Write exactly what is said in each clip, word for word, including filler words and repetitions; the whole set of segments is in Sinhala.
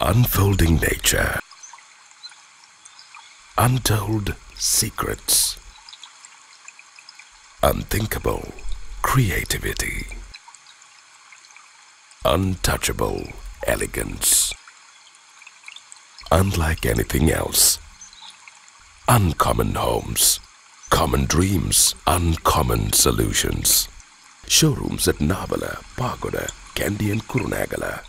unfolding nature, untold secrets, unthinkable creativity, untouchable elegance, unlike anything else, uncommon homes, common dreams, uncommon solutions. Showrooms at Navala, Pagoda, Kandy and Kurunegala.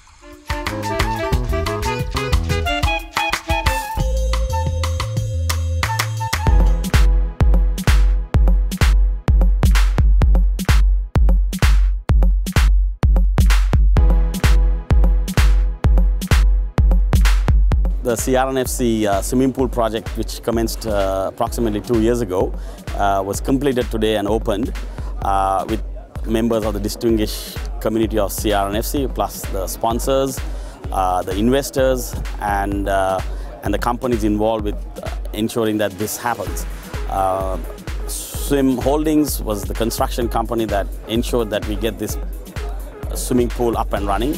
The C R N F C uh, swimming pool project, which commenced uh, approximately two years ago, uh, was completed today and opened uh, with members of the distinguished community of C R N F C, plus the sponsors, uh, the investors, and uh, and the companies involved with uh, ensuring that this happens. Uh, Swim Holdings was the construction company that ensured that we get this swimming pool up and running.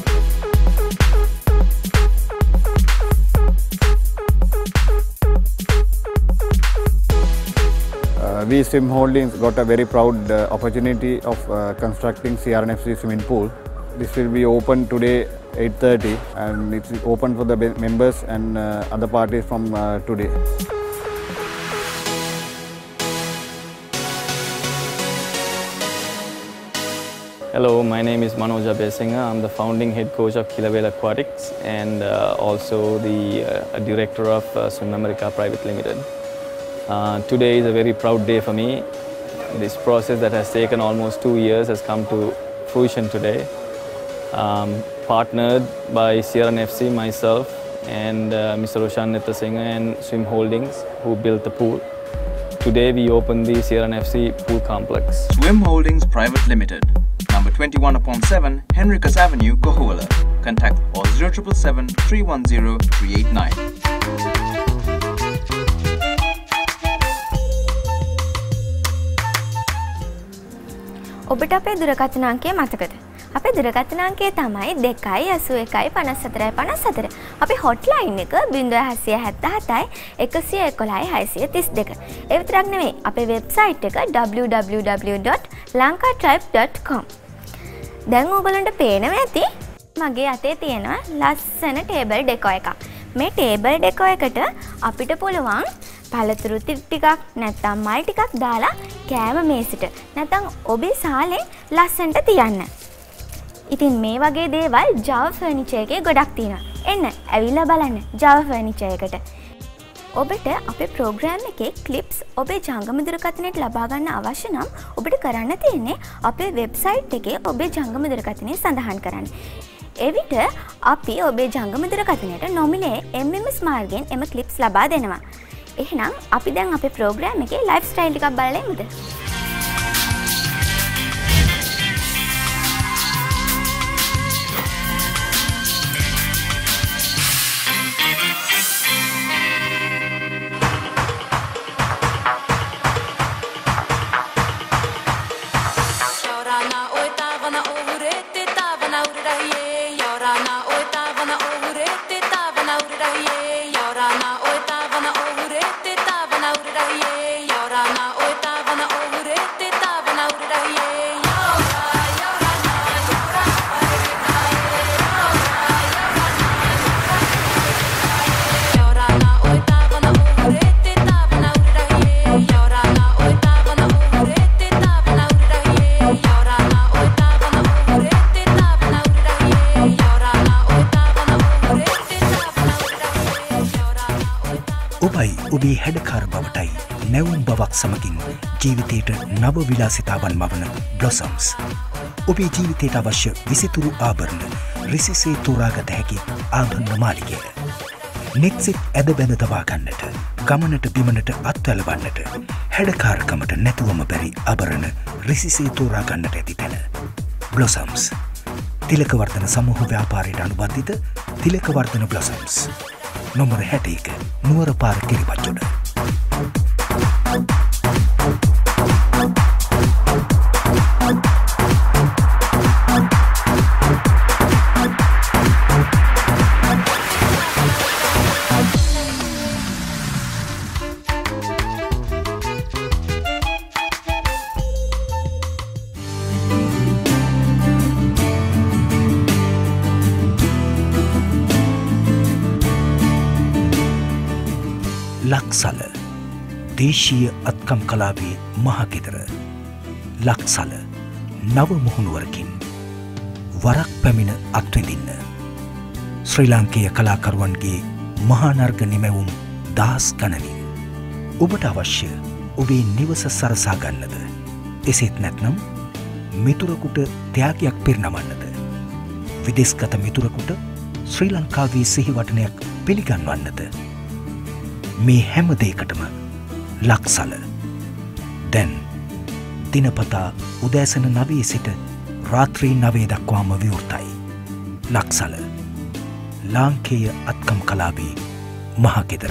Uh, we Swim Holdings got a very proud uh, opportunity of uh, constructing C R N F C swimming pool. This will be open today eight thirty, and it's open for the members and uh, other parties from uh, today. Hello, my name is Manoj Abesingha. I'm the founding head coach of Kilawela Aquatics and uh, also the uh, director of uh, Swim America Private Limited. Uh, today is a very proud day for me. This process that has taken almost two years has come to fruition today. Um, partnered by C R N F C, myself, and uh, Mister Roshan Nettasingha and Swim Holdings, who built the pool. Today we opened the C R N F C pool complex. Swim Holdings Private Limited, number twenty-one upon seven, Henricus Avenue, Kohola. Contact or zero seven seven, three one zero, three eight nine. ඔබට අපේ දුරකථන අංකය මතකද? අපේ දුරකථන අංකය තමයි දෙකයි අසූ එකයි පනස් හතරයි පනස් හතර. අපේ හොට්ලයින් එක ज़ीरो हसीय हत्ता हताई එකසිය එකොළහයි හයසිය තිස් දෙක. ඒ විතරක් නෙවෙයි අපේ වෙබ්සයිට් එක w w w dot lankatribe dot com. දැන් ඕගලන්ට පේනවා ඇති මගේ අතේ තියෙනවා ලස්සන ටේබල් ඩෙකෝ එකක්. මේ ටේබල් ඩෙකෝ එකට අපිට පුළුවන් පළතුරු ටිකක් නැත්නම් මල් ටිකක් දාලා කෑම මේසෙට නැත්නම් ඔබේ සාලෙන් ලස්සනට තියන්න. ඉතින් මේ වගේ දේවල් Java furniture එකේ ගොඩක් තියෙනවා. එන්න ඇවිල්ලා බලන්න Java furniture එකට. ඔබට අපේ ප්‍රෝග්‍රෑම් එකේ ක්ලිප්ස් ඔබේ ජංගම දුරකථනයට ලබා ගන්න අවශ්‍ය නම් ඔබට කරන්න තියෙන්නේ අපේ වෙබ්සයිට් එකේ ඔබේ ජංගම දුරකථනය සඳහන් කරන්න. එවිට අපි ඔබේ ජංගම දුරකථනයට නොමිලේ M M S මාර්ගයෙන් එම ක්ලිප්ස් ලබා දෙනවා. එහෙනම් අපි දැන් අපේ ප්‍රෝග්‍රෑම් එකේ ලයිෆ් ස්ටයිල් ටිකක් බලලා එමුද? ඔබේ හැඩකාර බවටයි නැවුම් බවක් සමගින් ජීවිතයට නව විලාසිතාවන් මවන බ්ලොසම්ස්. ඔබේ ජීවිතයට අවශ්‍ය විසිතුරු ආභරණ රිසිසේ තෝරාගත හැකි ආභරණ මාලිගය. නෙක්සිට් ඇද බැඳ තබා ගන්නට, ගමනට බිමනට අත්වැළවන්නට, හැඩකාරකමට නැතුවම බැරි ආභරණ රිසිසේ තෝරා ගන්නට ඇති තැන. බ්ලොසම්ස්. තිලකවර්ධන සමූහ ව්‍යාපාරයට අනුබද්ධිත තිලකවර්ධන බ්ලොසම්ස්. නොම්බර හැට එක නුවර පාර කිරිපත්ජොඩ. ලක්සල දේශීය අත්කම් කලාවේ මහගෙදර. ලක්සල නව මුහුණුවරකින් වරක් පැමිණ අත්විඳින්න. ශ්‍රී ලාංකේය කලාකරුවන්ගේ මහානර්ග නිමැවුම් දහස් ගණනින්. ඔබට අවශ්‍ය ඔබේ නිවස සරසා ගන්නද? එසේත් නැත්නම් මිතුරකුට ත්‍යාගයක් පිරිනමන්නද? විදේශගත මිතුරකුට ශ්‍රී ලංකාවේ සිහිවටනයක් පිළිගන්වන්නද? මේ හැම දෙයකටම ලක්සල දැන් දිනපතා උදෑසන නවයේ සිට රාත්‍රී නවය දක්වාම විවෘතයි. ලක්සල ලාංකේය අත්කම් කලාවේ මහගෙදර.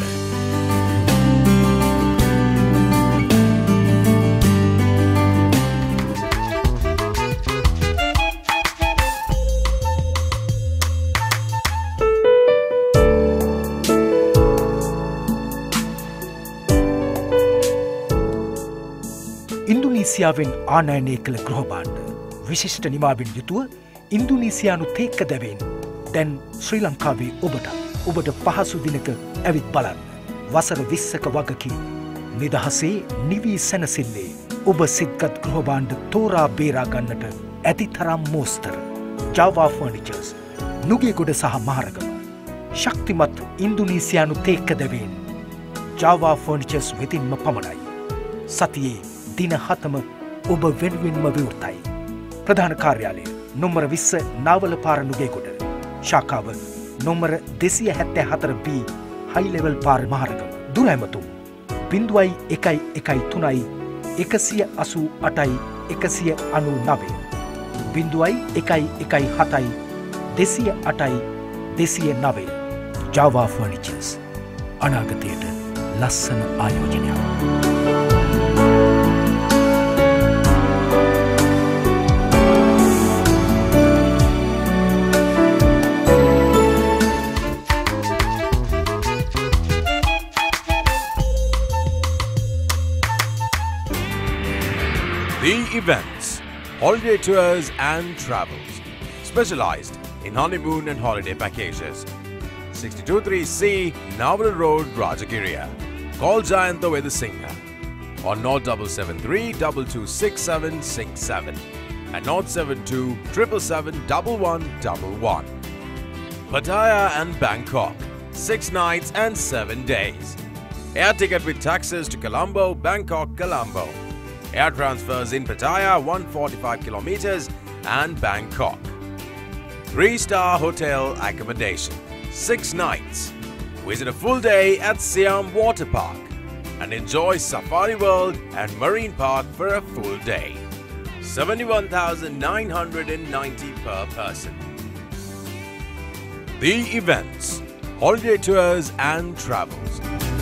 ඉන්දුනීසියාවෙන් ආනයනය කළ ගෘහභාණ්ඩ විශිෂ්ට නිමාවෙන් යුතුව ඉන්දුනීසියානු තේක්ක දැවෙන් දැන් ශ්‍රී ලංකාවේ ඔබට ඔබට පහසු දිනක ඇවිත් බලන්න. වසර විස්සක වගකී නිදහසේ නිවී සැනසිල්ලේ ඔබ සිත්ගත් ගෘහභාණ්ඩ තෝරා බේරා ගන්නට ඇති තරම් මෝස්තර. ජාවා ෆර්නිචර්ස් නුගේගොඩ සහ මහරගම. ශක්තිමත් ඉන්දුනීසියානු තේක්ක දැවෙන් ජාවා ෆර්නිචර්ස් වෙතින්ම පමණයි. සතියේ දින හතම ඔබ වෙනුවෙන්ම විවෘතයි. ප්‍රධාන කාර්යාලය නොම්බර විස්ස නාවල පාර නුගේගොඩ. ශාඛාව නොම්බර දෙසිය හැත්තෑ හතර බී හයිලෙවල් පාර මහරගම. දුර ඇමතුම් බිංදුවයි එකයි එකයි තුනයි එකසිය අසූ අටයි එකසිය අනූ නවය. බිංදුවයි එකයි එකයි හතයි දෙසිය අටයි දෙසිය නවය. ජාවා ෆර්නිචර්ස් අනාගතයට ලස්සන ආයෝජනයක්. The Events, holiday tours and travels, specialized in honeymoon and holiday packages. sixty-two three C Naval Road, Rajagiriya. Call Jayanta Vedasinghe on zero seven seven three two two six seven six seven and zero seven two seven seven seven one one one. Pattaya and Bangkok, six nights and seven days. Air ticket with taxes to Colombo, Bangkok, Colombo. Air transfers in Pattaya, one hundred forty-five kilometers, and Bangkok. Three-star hotel accommodation, six nights. Visit a full day at Siam Water Park and enjoy Safari World and Marine Park for a full day. seventy-one thousand nine hundred ninety per person. The Events, holiday tours and travels.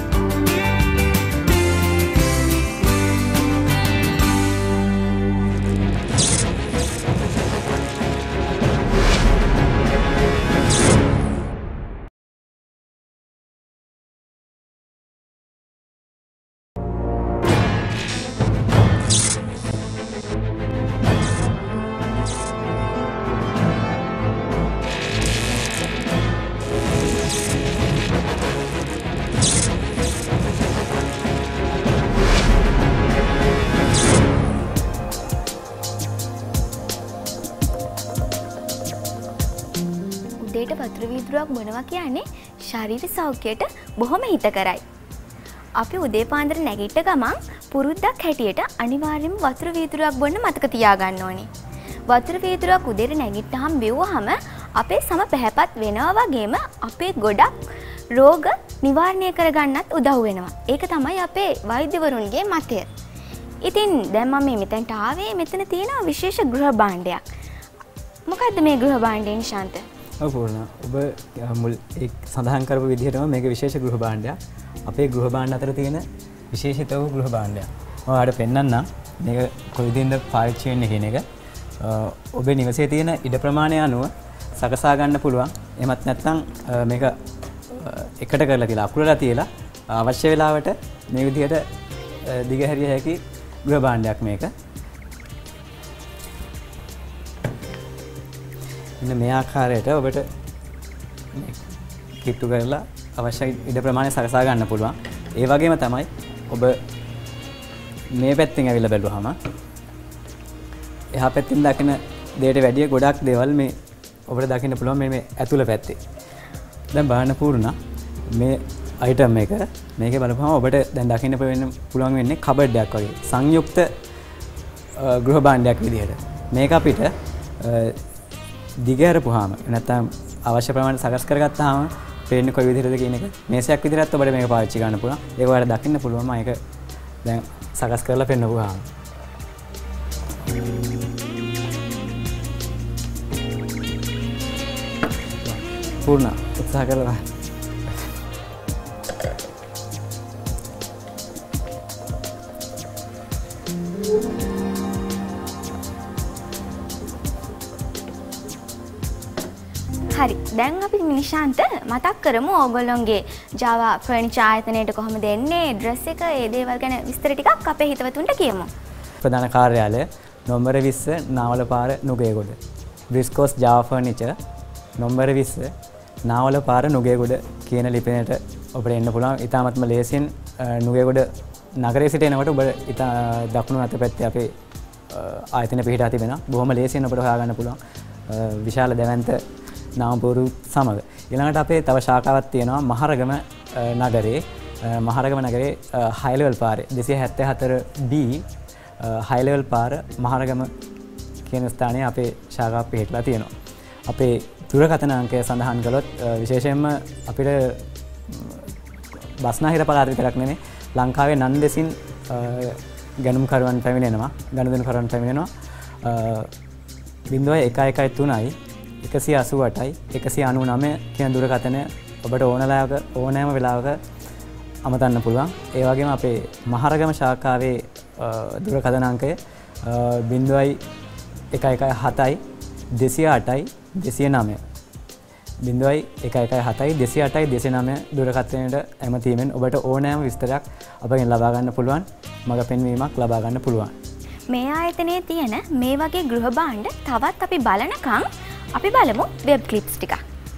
වතුර වීදුරුවක් බොනවා කියන්නේ ශරීර සෞඛ්‍යයට බොහොම හිතකරයි. අපි උදේ පාන්දර නැගිට ගමන් පුරුද්දක් හැටියට අනිවාර්යයෙන්ම වතුර වීදුරුවක් බොන්න මතක තියාගන්න ඕනේ. වතුර වීදුරුවක් උදේට නැගිට්ටාම බිව්වහම අපේ සම පැහැපත් වෙනවා වගේම අපේ ගොඩක් රෝග නිවාරණය කරගන්නත් උදව් වෙනවා. ඒක තමයි අපේ වෛද්‍යවරුන්ගේ මතය. ඉතින් දැන් මම මේ මෙතනට ආවේ මෙතන තියෙන විශේෂ ගෘහ භාණ්ඩයක්. මොකද්ද මේ ගෘහ භාණ්ඩය නිශාන්ත? අපූර්ණ ඔබ මුල් එක් සඳහන් කරපු විදිහටම මේක විශේෂ ගෘහ භාණ්ඩයක්. අපේ ගෘහ භාණ්ඩ අතර තියෙන විශේෂිත වූ ගෘහ භාණ්ඩයක්. මම ඔයාලට පෙන්නන්නම් මේක කොයි විදිහින්ද පාවිච්චි වෙන්නේ කියන එක. ඔබේ නිවසේ තියෙන ඉඩ ප්‍රමාණය අනුව සකසා ගන්න පුළුවන්. එහෙමත් නැත්නම් මේක එකට කරලා තියලා අකුරලා තියලා අවශ්‍ය වෙලාවට මේ විදිහට දිගහැරිය හැකි ගෘහ භාණ්ඩයක් මේක. මෙන්න මේ ආකාරයට ඔබට කිට්ටු කරලා අවශ්‍ය ඉඩ ප්‍රමාණය සකසා ගන්න පුළුවන්. ඒ වගේම තමයි ඔබ මේ පැත්තෙන් ඇවිල්ලා බැලුවාම එහා පැත්තෙන් දකින දෙයට වැඩිය ගොඩක් දේවල් මේ ඔබට දකින්න පුළුවන් මේ මේ ඇතුළ පැත්තේ. දැන් බලන්න පූර්ණ මේ අයිටම් එක මේකේ බලපුවම ඔබට දැන් දකින්න පුළුවන් වෙන්නේ කබඩ් එකක් වගේ සංයුක්ත ගෘහ භාණ්ඩයක් විදිහට. මේක අපිට දිගහැරපුවාම නැත්නම් අවශ්‍ය ප්‍රමාණයට සකස් කරගත්තාම පේන්නේ කොයි විදිහටද කියන එක මේසයක් විදිහට ඔබට මේක පාවිච්චි කරන්න පුළුවන්. ඒක ඔයාලට දකින්න පුළුවන් මම ඒක දැන් සකස් කරලා පෙන්නපුවාම. පූර්ණ උත්සාහ කරලා හරි දැන් අපි නිශාන්ත මතක් කරමු ඕගොල්ලෝගේ Java ෆර්නිචර් ආයතනයට කොහොමද එන්නේ ඇඩ්‍රස් එක ඒ දේවල් ගැන විස්තර ටිකක් අපේ හිතවතුන්ට කියමු. ප්‍රධාන කාර්යාලය නොම්බර විස්ස නාවල පාර නුගේගොඩ. බ්‍රිස්කෝස් Java ෆර්නිචර් නොම්බර විස්ස නාවල පාර නුගේගොඩ කියන ලිපිනයට ඔබට එන්න පුළුවන්. ඉතාමත්ම ලේසියෙන් නුගේගොඩ නගරයේ සිට එනකොට ඔබ ඉතා දකුණු අත පැත්තේ අපේ ආයතන පිහිටා තිබෙනවා. බොහොම ලේසියෙන් ඔබට හොයාගන්න පුළුවන්. විශාල දැවැන්ත නාමපුවරු සමග. ඊළඟට අපේ තව ශාඛාවක් තියෙනවා මහරගම නගරේ. මහරගම නගරේ හයි ලෙවල් පාරේ දෙසිය හැත්තෑ හතර ඩී හයි ලෙවල් පාර මහරගම කියන ස්ථානයේ අපේ ශාඛාව පිහිටලා තියෙනවා. අපේ දුරකථන අංකය සඳහන් කළොත් විශේෂයෙන්ම අපිට බස්නාහිර පළාත විතරක් නෙමෙයි ලංකාවේ නන් දෙසින් ගණුම්කරුවන් පැමිණෙනවා. ගනුදෙනුකරුවන් පැමිණෙනවා. බිංදුවයි එක එකයි තුනයි එකසිය අසූ අටයි එකසිය අනූ නවය කියන දුරකථනය ඔබට ඕනලායක ඕනෑම වෙලාවක අමතන්න පුළුවන්. ඒ වගේම අපේ මහරගම ශාඛාවේ දුරකථන අංකය බිංදුවයි එක එකයි හතයි දෙසිය අටයි දෙසිය නවය. බිංදුවයි එක එකයි හතයි දෙසිය අටයි දෙසිය නවය දුරකථනයට ඇමතීමෙන් ඔබට ඕනෑම විස්තරයක් අපගෙන් ලබා ගන්න පුළුවන්. මඟ පෙන්වීමක් ලබා ගන්න පුළුවන්. මේ ආයතනයේ තියෙන මේ වගේ ගෘහ භාණ්ඩ තවත් අපි බලනකම් අපි බලමු වෙබ් ක්ලිප්ස් ටිකක්.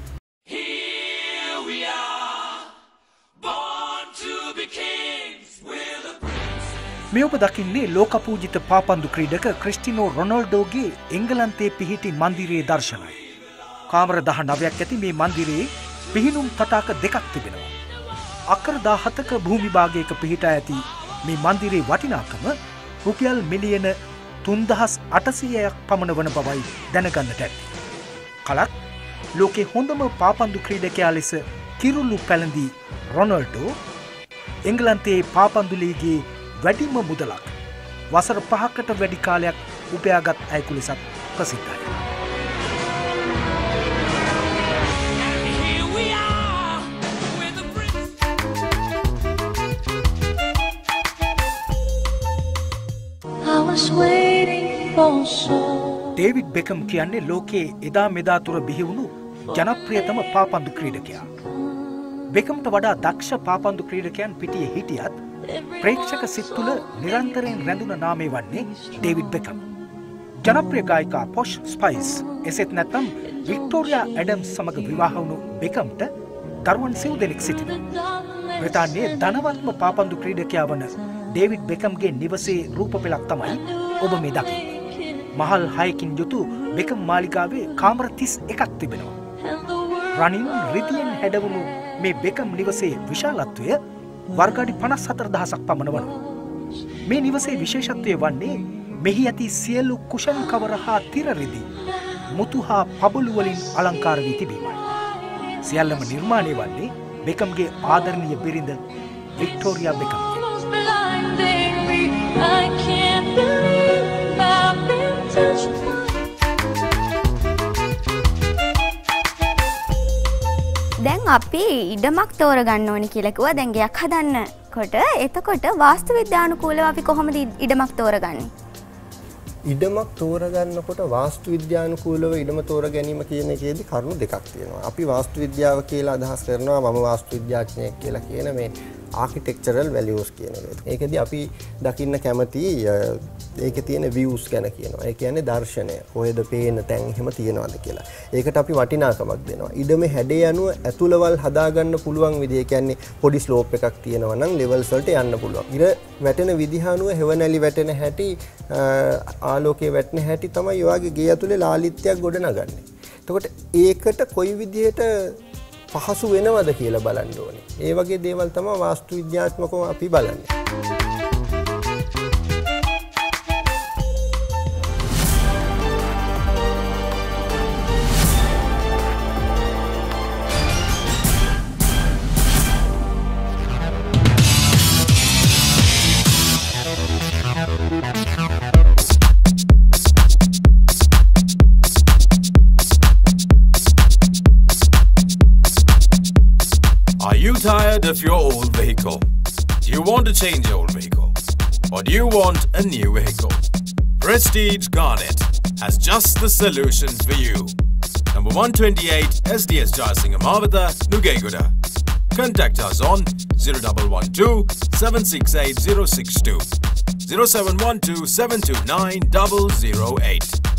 මේ ඔබ දකින්නේ ලෝකපූජිත පාපන්දු ක්‍රීඩක ක්‍රිස්ටිනෝ රොනල්ඩෝගේ එංගලන්තයේ පිහිටි මන්දිරයේ දර්ශනය. කාමර දහනවයක් ඇති මේ මන්දිරයේ පිහිනුම් තටාක දෙකක් තිබෙනවා. අක්කර දාහතක භූමි භාගයක පිහිටා ඇති මේ මන්දිරයේ වටිනාකම රුපියල් මිලියන තුන්දහස් අටසියයක් පමණ වන බවයි දැනගන්නට ඇති. කලක් ලෝකේ හොඳම පාපන්දු ක්‍රීඩකයා ලෙස කිරුළු පැළඳී රොනල්ඩෝ එංගලන්තයේ පාපන්දු ලීගයේ වැඩිම මුදලක් වසර පහකට වැඩි කාලයක් උපයාගත් අයෙකු ලෙසත් ප්‍රසිද්ධයි. ඩේවිඩ් බෙකම් කියන්නේ ලෝකයේ එදා මෙදා තුර බිහිවුණු ජනප්‍රියතම පාපන්දු ක්‍රීඩකයා. බෙකම්ට වඩා දක්ෂ පාපන්දු ක්‍රීඩකයන් පිටියේ හිටියත් ප්‍රේක්ෂක සිත් තුළ නිරන්තරයෙන් රැඳුන නාමය වන්නේ ඩේවිඩ් බෙකම්. ජනප්‍රිය ගායිකා පොෂ් ස්පයිස් එසෙත් නැත්නම් වික්ටෝරියා ඇඩම්ස් සමග විවාහ වුණු බෙකම්ට දරුවන් සිව් දෙනෙක් සිටිනවා. බ්‍රිතාන්‍යයේ ධනවත්ම පාපන්දු ක්‍රීඩකයා වන ඩේවිඩ් බෙකම්ගේ නිවසේ රූපපෙළක් තමයි ඔබ මේ දකින්නේ. මහල් හයකින් යුතු බෙකම් මාලිගාවේ කාමර තිස් එකක් තිබෙනවා. රනින් රිදියෙන් හැඩවුණු මේ බෙකම් නිවසේ විශාලත්වය වර්ග අඩි පනස් හතර දහසක් පමණ වනවා. මේ නිවසේ විශේෂත්වය වන්නේ මෙහි ඇති සියලු කුෂන් කවර හා තිර රිදි මුතු හා පබළු වලින් අලංකාර වී තිබීමයි. සියල්ලම නිර්මාණය වන්නේ බෙකම්ගේ ආදරණීය බිරිඳ වික්ටෝරියා බෙකම්. දැන් අපි ඉඩමක් තෝරගන්න ඕනි කියලා කිව්වා. දැන් ගයක් හදන්නකොට එතකොට වාස්තු විද්‍යානුකූලව අපි කොහොමද ඉඩමක් තෝරගන්නේ? ඉඩමක් තෝරගන්නකොට වාස්තු විද්‍යානුකූලව ඉඩම තෝර ගැනීම කියන එකේදී කරුණු දෙකක් තියෙනවා. අපි වාස්තු විද්‍යාව කියලා අදහස් කරනවා මම වාස්තු විද්‍යාඥයෙක් කියලා කියන මේ ආකිටෙක්චරල් වැලියුස් කියන එක. ඒකදී අපි දකින්න කැමති ඒකේ තියෙන views ගැන කියනවා. ඒ කියන්නේ දර්ශනය. කොහෙද පේන තැන් එහෙම තියනවාද කියලා. ඒකට අපි වටිනාකමක් දෙනවා. ඉඩමේ හැඩය අනුව ඇතුළවල් හදාගන්න පුළුවන් විදිහ. ඒ කියන්නේ පොඩි ස්ලෝප් එකක් තියෙනවා නම් levels වලට යන්න පුළුවන්. ඉර වැටෙන විදිහ අනුව හෙවණැලි වැටෙන හැටි ආලෝකයේ වැටෙන හැටි තමයි ඔයගේ ගේ ඇතුලේ ලාලිත්‍යයක් ගොඩනගන්නේ. එතකොට ඒකට කොයි විදිහට පහසු වෙනවද කියලා බලන්න ඕනේ. ඒ වගේ දේවල් තමයි වාස්තු විද්‍යාත්මකව අපි බලන්නේ. Are you tired of your old vehicle? Do you want to change your old vehicle? Or do you want a new vehicle? Prestige Garnet has just the solutions for you. Number one twenty-eight S D S Jayasinghe Mawatha, Nugegoda. Contact us on zero one one two seven six eight zero six two, zero seven one two seven two nine zero zero eight.